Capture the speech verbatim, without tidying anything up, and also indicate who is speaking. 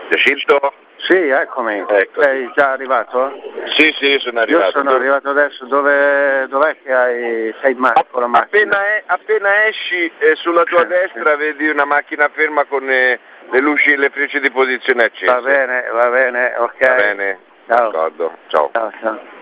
Speaker 1: Giacinto?
Speaker 2: Sì, eccomi.
Speaker 1: Ecco.
Speaker 2: Sei già arrivato?
Speaker 1: Sì, sì, sono arrivato.
Speaker 2: Io sono arrivato adesso. Dove, dov'è che hai, sei in macchina con la macchina?
Speaker 1: Appena, è, appena esci eh, sulla tua
Speaker 2: Sì,
Speaker 1: destra
Speaker 2: sì.
Speaker 1: vedi una macchina ferma con eh, le luci, le frecce di posizione accese.
Speaker 2: Va bene, va bene, ok.
Speaker 1: Va bene?
Speaker 2: Ciao.
Speaker 1: D'accordo, ciao.
Speaker 2: Ciao, ciao.